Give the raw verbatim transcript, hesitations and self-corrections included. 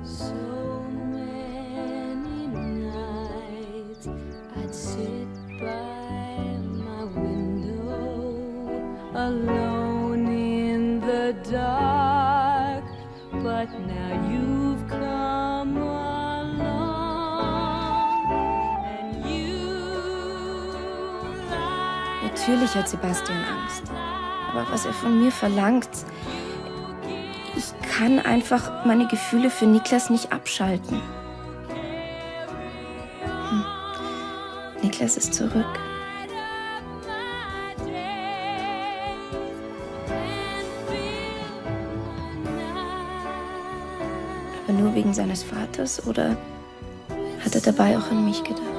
Alone in the dark, but now you've come along, and you light. Natürlich hat Sebastian Angst. Aber was er von mir verlangt, ich kann einfach meine Gefühle für Niklas nicht abschalten. Hm. Niklas ist zurück. Aber nur wegen seines Vaters, oder hat er dabei auch an mich gedacht?